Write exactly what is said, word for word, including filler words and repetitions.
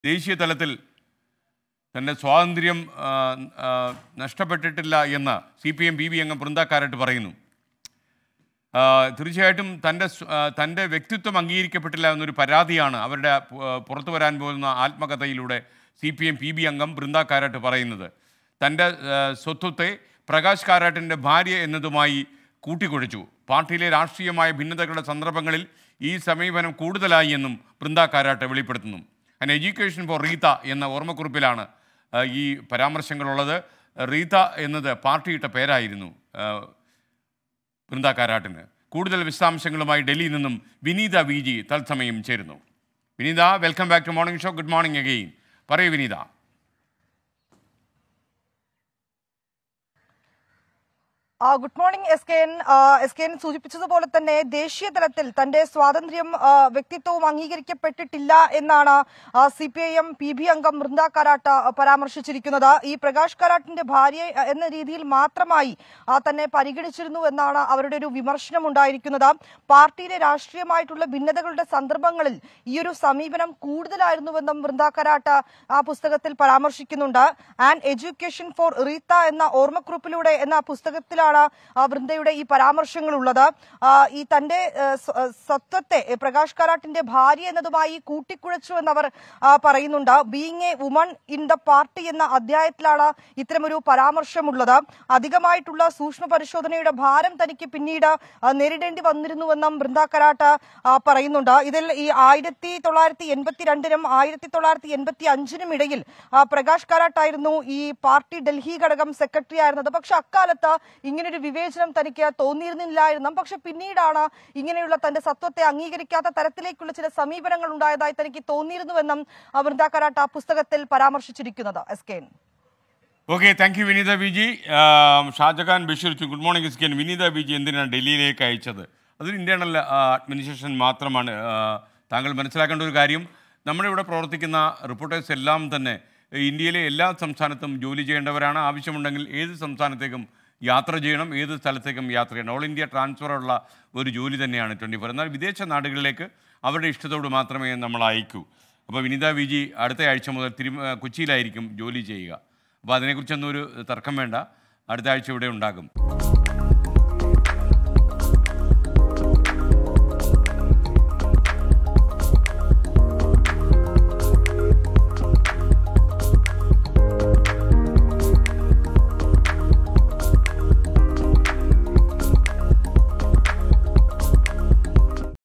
ദേശീയ തലത്തിൽ തൻ്റെ സ്വാതന്ത്ര്യം നഷ്ടപ്പെട്ടിട്ടില്ല എന്ന് C P M P B അംഗം ബൃന്ദ കാരാട്ട് പറയുന്നു. തീർച്ചയായിട്ടും തൻ്റെ തൻ്റെ വ്യക്തിത്വം അംഗീകരിക്കപ്പെട്ടില്ല എന്നൊരു പരാതിയാണ് അവരുടെ പുറത്തു വരാൻ പോകുന്ന ആത്മകഥയിലൂടെ C P M P B അംഗം ബൃന്ദ കാരാട്ട് പറയുന്നത്. തൻ്റെ സ്വത്വത്തെ പ്രകാശ് കാരാട്ടിൻ്റെ ഭാര്യ എന്നതുമായി കൂട്ടിക്കുഴച്ചു. പാർട്ടിയിലെ രാഷ്ട്രീയമായ ഭിന്നതകളുടെ സന്ദർഭങ്ങളിൽ ഈ സമീപനം കൂടുതലായി എന്നും ബൃന്ദ കാരാട്ട് വെളിപ്പെടുത്തുന്നു. ആൻ എഡ്യൂക്കേഷൻ ഫോർ റീത്ത എന്ന ഓർമ്മക്കുറിപ്പിലാണ് ഈ പരാമർശങ്ങളുള്ളത്. റീത്ത എന്നത് പാർട്ടിയിട്ട പേരായിരുന്നു ബൃന്ദ കാരാട്ടിന്. കൂടുതൽ വിശദാംശങ്ങളുമായി ഡൽഹിയിൽ നിന്നും വിനീത വി ജി തത്സമയം ചേരുന്നു. Vineetha, welcome back to morning show. Good morning again. പറയൂ Vineetha. Good morning S K N. S K N സൂചിപ്പിച്ചതുപോലെ തന്നെ ദേശീയ തലത്തിൽ തന്റെ സ്വാതന്ത്ര്യം വ്യക്തിത്വവും അംഗീകരിക്കപ്പെട്ടിട്ടില്ല എന്നാണ് C P I M P B അംഗം ബൃന്ദ കാരാട്ട് പരാമർശിച്ചിരിക്കുന്നത്. ഈ പ്രകാശ് കാരാട്ടിന്റെ ഭാര്യ എന്ന രീതിയിൽ മാത്രമായി തന്നെ പരിഗണിച്ചിരുന്നു എന്നാണ് അവരുടെ ഒരു വിമർശനം ഉണ്ടായിരിക്കുന്നത്. പാർട്ടിയിലെ രാഷ്ട്രീയമായിട്ടുള്ള ഭിന്നതകളുടെ സന്ദർഭങ്ങളിൽ ഈ ഒരു സമീപനം കൂടുതലായിരുന്നുവെന്നും ബൃന്ദ കാരാട്ട് ആ പുസ്തകത്തിൽ പരാമർശിക്കുന്നുണ്ട്. ആൻ എഡ്യൂക്കേഷൻ ഫോർ റീത്ത എന്ന ഓർമ്മക്കുറിപ്പിലൂടെ എന്ന പുസ്തകത്തിലാണ് വൃന്ദയുടെ ഈ പരാമർശങ്ങൾ ഉള്ളത്. ഈ തന്റെ സ്വത്വത്തെ പ്രകാശ് കാരാട്ടിന്റെ ഭാര്യ എന്നതുമായി കൂട്ടിക്കുഴച്ചു എന്നവർ പറയുന്നുണ്ട്. Being a woman in the party എന്ന അധ്യായത്തിലാണ് ഇത്തരമൊരു പരാമർശമുള്ളത്. അധികമായിട്ടുള്ള സൂക്ഷ്മ പരിശോധനയുടെ ഭാരം തനിക്ക് പിന്നീട് നേരിടേണ്ടി വന്നിരുന്നുവെന്നും ബൃന്ദ കാരാട്ട് പറയുന്നുണ്ട്. ഇതിൽ ഈ ആയിരത്തി തൊള്ളായിരത്തി എൺപത്തി രണ്ടിനും ആയിരത്തി തൊള്ളായിരത്തി എൺപത്തി അഞ്ചിനും ഇടയിൽ പ്രകാശ് കാരാട്ടായിരുന്നു ഈ പാർട്ടി ഡൽഹി ഘടകം സെക്രട്ടറി ആയിരുന്നത്. പക്ഷെ അക്കാലത്ത് ഇങ്ങനൊരു വിവേചനം തനിക്ക് തോന്നിയിരുന്നില്ലായിരുന്നും പക്ഷെ പിന്നീടാണ് ഇങ്ങനെയുള്ള തന്റെ സത്വത്തെ അംഗീകരിക്കാത്ത തരത്തിലേക്കുള്ള ചില സമീപനങ്ങൾ ഉണ്ടായതായി തനിക്ക് തോന്നിയിരുന്നുവെന്നും ബൃന്ദ കാരാട്ട് ആ പുസ്തകത്തിൽ പരാമർശിച്ചിരിക്കുന്നത്. S K. Okay, thank you Vineetha V G. Shajahan Basheer, good morning S K. Vineetha V G എന്തിനാണ് ഡൽഹിയിലേക്ക് അയച്ചത്? അതൊരു ഇന്റേണൽ അഡ്മിനിസ്ട്രേഷൻ മാത്രമാണ്. താങ്കൾ മനസ്സിലാക്കേണ്ട ഒരു കാര്യം, നമ്മുടെ ഇവിടെ പ്രവർത്തിക്കുന്ന റിപ്പോർട്ടേഴ്സ് എല്ലാം തന്നെ ഇന്ത്യയിലെ എല്ലാ സംസ്ഥാനത്തും ജോലി ചെയ്യേണ്ടവരാണ്. ആവശ്യമുണ്ടെങ്കിൽ ഏത് സംസ്ഥാനത്തേക്കും യാത്ര ചെയ്യണം, ഏത് സ്ഥലത്തേക്കും യാത്ര ചെയ്യണം. ഓൾ ഇന്ത്യ ട്രാൻസ്ഫർ ഉള്ള ഒരു ജോലി തന്നെയാണ് ട്വൻറ്റി ഫോർ. എന്നാൽ വിദേശ നാടുകളിലേക്ക് അവരുടെ ഇഷ്ടത്തോട് മാത്രമേ നമ്മൾ അയക്കൂ. അപ്പോൾ വിനീത വി ജി അടുത്ത ആഴ്ച മുതൽ തിരു കൊച്ചിയിലായിരിക്കും ജോലി ചെയ്യുക. അപ്പോൾ അതിനെക്കുറിച്ചൊന്നും ഒരു തർക്കം വേണ്ട, അടുത്ത ആഴ്ച ഇവിടെ ഉണ്ടാകും.